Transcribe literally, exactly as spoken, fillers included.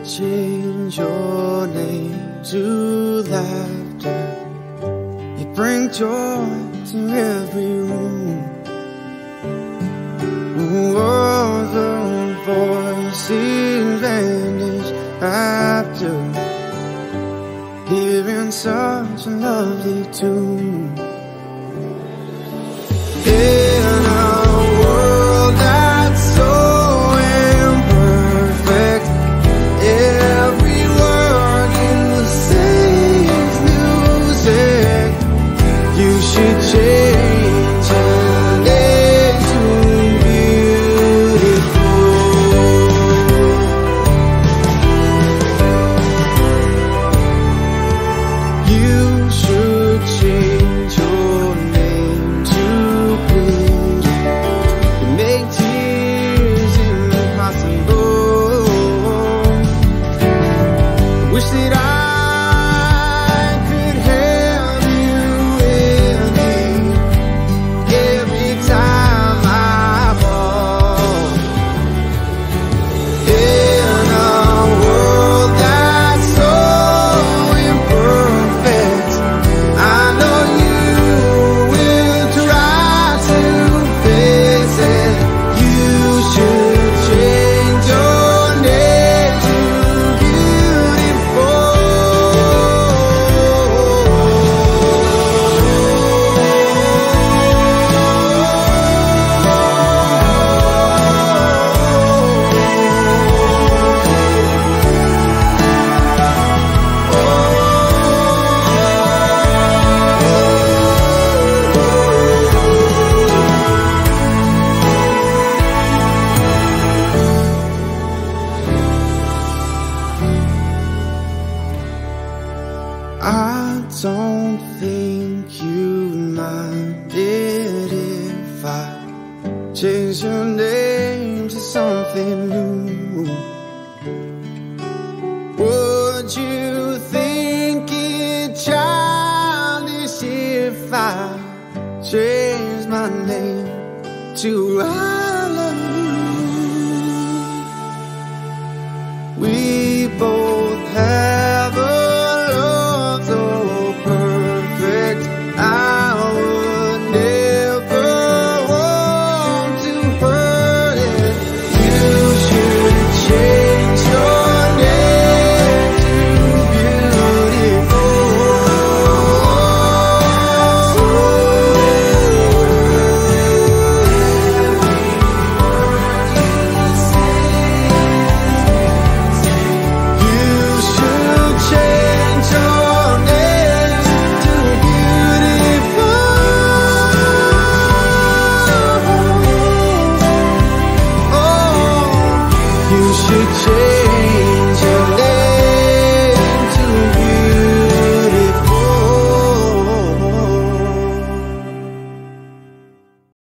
change your name to laughter. You bring joy to every room. All the voices vanish after hearing such a lovely tune. In a world that's so imperfect, every word in the same music. You should change your name to beautiful. You should change your name to clean. Make tears impossible. Wish that I could have you with me every time I fall. In a world that's so imperfect, I know you will try to fix it. You should change your name to beautiful. I don't think you'd mind it if I change your name to something new. Would you think it childish if I changed my name to I love you? We both have a love so perfect, I would never want to hurt it. You should change your name to beautiful. You should change your name to beautiful. Oh, you should change